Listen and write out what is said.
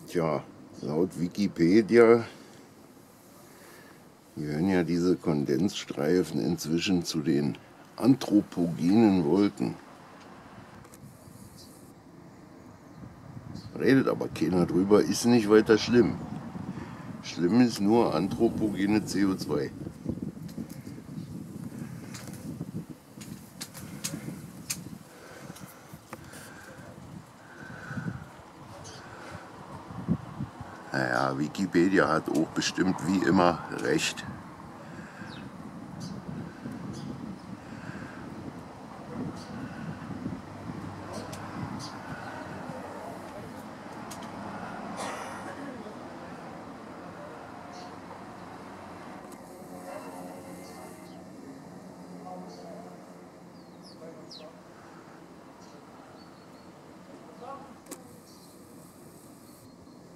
Tja, laut Wikipedia gehören ja diese Kondensstreifen inzwischen zu den anthropogenen Wolken. Redet aber keiner drüber, ist nicht weiter schlimm. Schlimm ist nur anthropogene CO2. Naja, Wikipedia hat auch bestimmt wie immer recht.